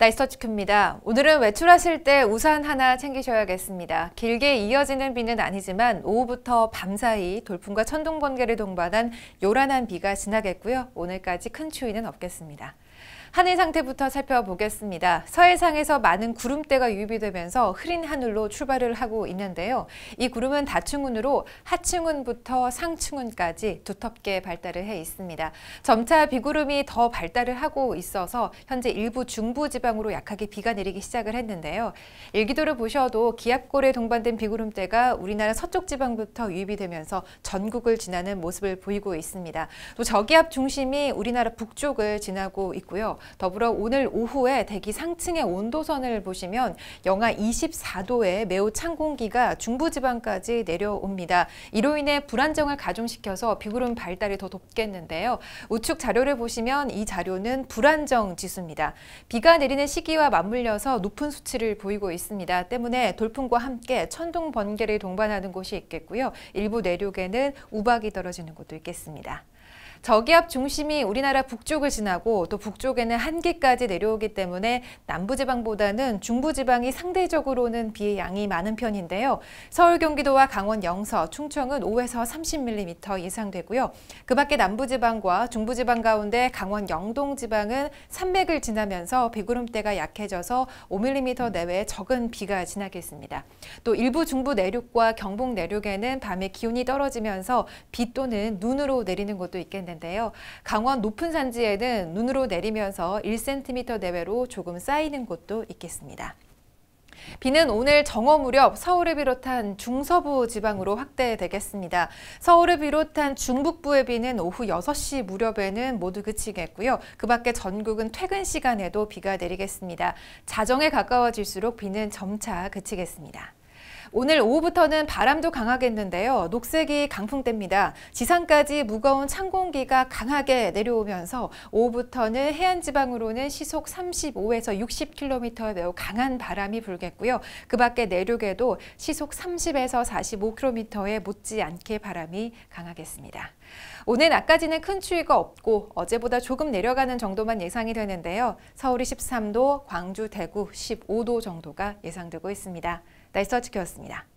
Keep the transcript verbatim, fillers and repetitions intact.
나이스터치큐입니다. 오늘은 외출하실 때 우산 하나 챙기셔야겠습니다. 길게 이어지는 비는 아니지만 오후부터 밤사이 돌풍과 천둥, 번개를 동반한 요란한 비가 지나겠고요. 오늘까지 큰 추위는 없겠습니다. 하늘 상태부터 살펴보겠습니다. 서해상에서 많은 구름대가 유입이 되면서 흐린 하늘로 출발을 하고 있는데요. 이 구름은 다층운으로 하층운부터 상층운까지 두텁게 발달을 해 있습니다. 점차 비구름이 더 발달을 하고 있어서 현재 일부 중부지방으로 약하게 비가 내리기 시작을 했는데요. 일기도를 보셔도 기압골에 동반된 비구름대가 우리나라 서쪽 지방부터 유입이 되면서 전국을 지나는 모습을 보이고 있습니다. 또 저기압 중심이 우리나라 북쪽을 지나고 있고요. 더불어 오늘 오후에 대기 상층의 온도선을 보시면 영하 이십사 도의 매우 찬 공기가 중부지방까지 내려옵니다. 이로 인해 불안정을 가중시켜서 비구름 발달이 더 높겠는데요. 우측 자료를 보시면 이 자료는 불안정 지수입니다. 비가 내리는 시기와 맞물려서 높은 수치를 보이고 있습니다. 때문에 돌풍과 함께 천둥, 번개를 동반하는 곳이 있겠고요. 일부 내륙에는 우박이 떨어지는 곳도 있겠습니다. 저기압 중심이 우리나라 북쪽을 지나고 또 북쪽에는 한기까지 내려오기 때문에 남부지방보다는 중부지방이 상대적으로는 비의 양이 많은 편인데요. 서울, 경기도와 강원, 영서, 충청은 오에서 삼십 밀리미터 예상되고요. 그 밖에 남부지방과 중부지방 가운데 강원, 영동지방은 산맥을 지나면서 비구름대가 약해져서 오 밀리미터 내외의 적은 비가 지나겠습니다. 또 일부 중부 내륙과 경북 내륙에는 밤에 기온이 떨어지면서 비 또는 눈으로 내리는 곳도 있겠는데요. 인데요. 강원 높은 산지에는 눈으로 내리면서 일 센티미터 내외로 조금 쌓이는 곳도 있겠습니다. 비는 오늘 정오 무렵 서울을 비롯한 중서부 지방으로 확대되겠습니다. 서울을 비롯한 중북부의 비는 오후 여섯 시 무렵에는 모두 그치겠고요. 그 밖에 전국은 퇴근 시간에도 비가 내리겠습니다. 자정에 가까워질수록 비는 점차 그치겠습니다. 오늘 오후부터는 바람도 강하겠는데요. 녹색이 강풍대입니다. 지상까지 무거운 찬 공기가 강하게 내려오면서 오후부터는 해안지방으로는 시속 삼십오에서 육십 킬로미터의 매우 강한 바람이 불겠고요. 그 밖에 내륙에도 시속 삼십에서 사십오 킬로미터의 못지않게 바람이 강하겠습니다. 오늘 낮까지는 큰 추위가 없고 어제보다 조금 내려가는 정도만 예상이 되는데요. 서울이 십삼 도, 광주, 대구 십오 도 정도가 예상되고 있습니다. 나이스터치큐였습니다.